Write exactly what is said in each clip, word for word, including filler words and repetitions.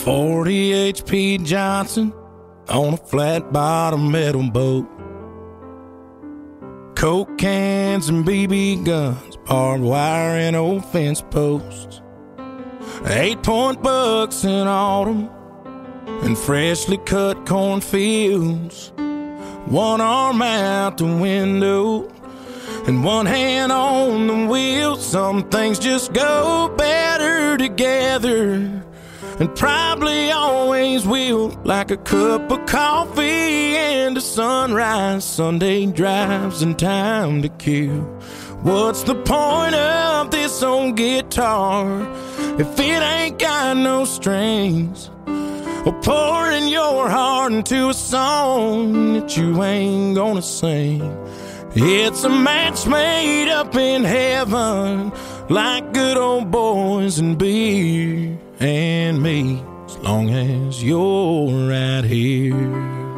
forty H P Johnson on a flat bottom metal boat. Coke cans and B B guns, barbed wire and old fence posts. Eight point bucks in autumn and freshly cut cornfields. One arm out the window and one hand on the wheel. Some things just go better together, and probably always will, like a cup of coffee and a sunrise, Sunday drives and time to kill. What's the point of this old guitar if it ain't got no strings? Or pouring your heart into a song that you ain't gonna sing. It's a match made up in heaven, like good old boys and beer and me, as long as you're right here.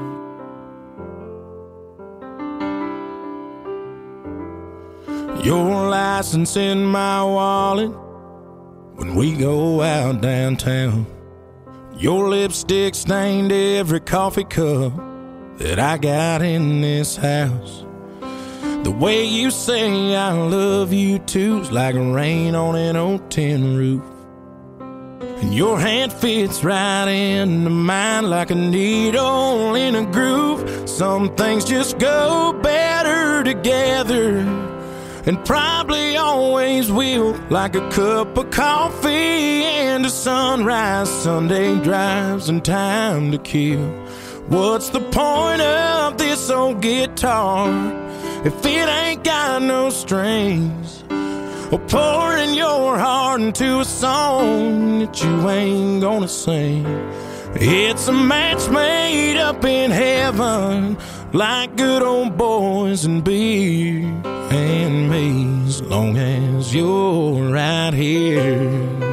Your license in my wallet when we go out downtown. Your lipstick stained every coffee cup that I got in this house. The way you say I love you too's like rain on an old tin roof. And your hand fits right into mine like a needle in a groove. Some things just go better together, and probably always will, like a cup of coffee and a sunrise, Sunday drives and time to kill. What's the point of this old guitar if it ain't got no strings? Or pouring your heart into a song that you ain't gonna sing. It's a match made up in heaven, like good old boys and beer and me, as long as you're right here.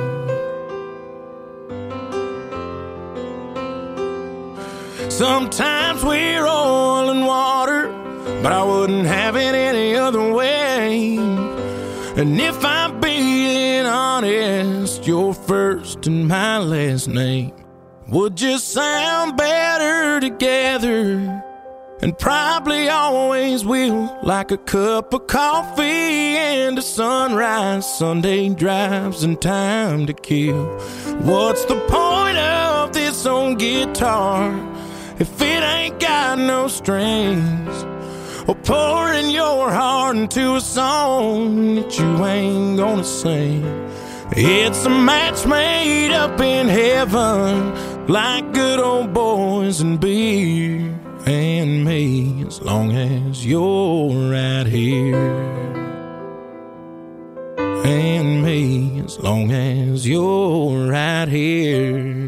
Sometimes we're oil and water, but I wouldn't have it any other way. And if I'm being honest, your first and my last name would just sound better together, and probably always will, like a cup of coffee and a sunrise, Sunday drives and time to kill. What's the point of this old guitar if it ain't got no strings? Or pouring your heart into a song that you ain't gonna sing. It's a match made up in heaven, like good old boys and beer and me, as long as you're right here. And me, as long as you're right here.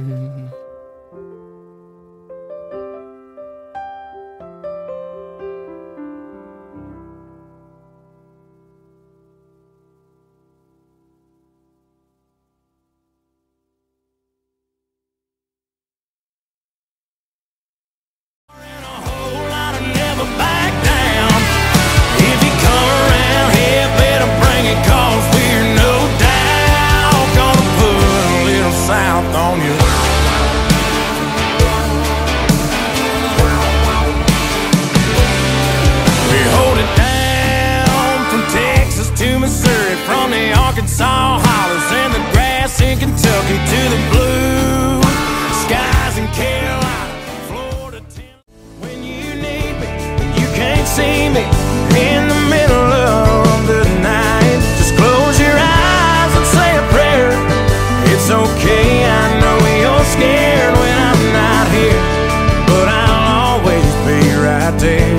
From the Arkansas hollers and the grass in Kentucky to the blue skies in Carolina, Florida. When you need me, when you can't see me in the middle of the night, just close your eyes and say a prayer. It's okay, I know you're scared when I'm not here, but I'll always be right there.